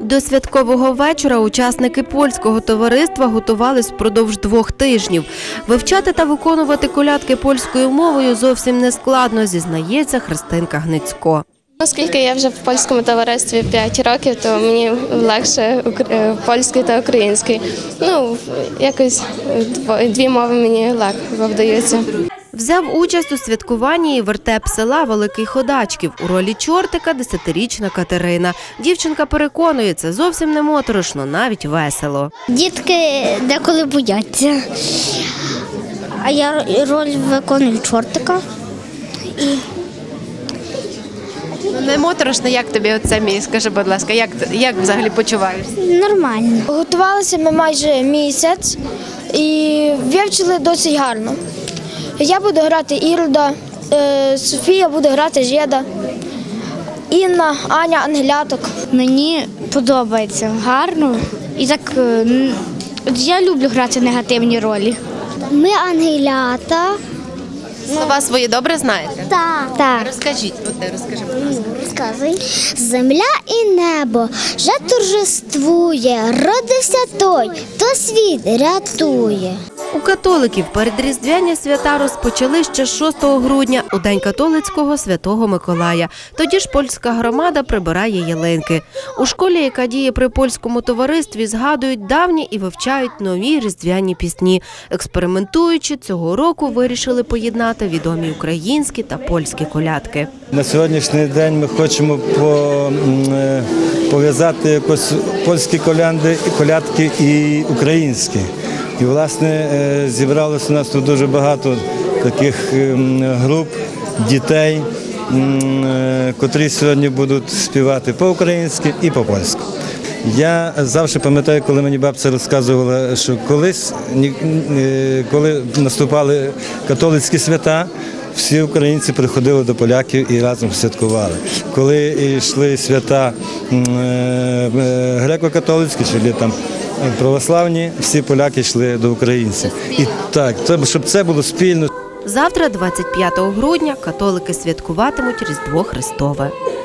До святкового вечора учасники польського товариства готувались впродовж 2 тижнів. Вивчати та виконувати колядки польською мовою зовсім не складно, зізнається Христинка Гницько. Оскільки я вже в польському товаристві 5 років, то мені легше польський та український. Якось 2 мови мені легко вдаються. Взяв участь у святкуванні і вертеп села Великий Ходачків. У ролі чортика 10-річна Катерина. Дівчинка переконує, це зовсім не моторошно, навіть весело. Дітки деколи бояться, а я роль виконую чортика. Не моторошно, як тобі оце мій? Скажи, будь ласка, як взагалі почуваєшся? Нормально. Готувалися ми майже місяць і вивчили досить гарно. Я буду грати Ірода, Софія буде грати Жеда, Інна, Аня, Ангеляток. Мені подобається гарно. І так я люблю грати негативні ролі. Ми ангелята. Слова свої добре знаєте? Так. Розкажіть, розкажи, будь ласка. Розказуй. Земля і небо вже торжествує, родився той, хто світ рятує. У католиків передріздвяні свята розпочали ще 6 грудня, у День католицького Святого Миколая. Тоді ж польська громада прибирає ялинки. У школі, яка діє при польському товаристві, згадують давні і вивчають нові різдвяні пісні. Експериментуючи, цього року вирішили поєднати відомі українські та польські колядки. На сьогоднішній день ми хочемо пов'язати якось польські колядки і українські. І, власне, зібралося у нас тут дуже багато таких груп, дітей, котрі сьогодні будуть співати по-українськи і по-польськи. Я завжди пам'ятаю, коли мені бабця розказувала, що колись, коли наступали католицькі свята, всі українці приходили до поляків і разом святкували. Коли йшли свята греко-католицькі, чи там православні, всі поляки йшли до українців. І так, щоб це було спільно. Завтра, 25 грудня, католики святкуватимуть Різдво Христове.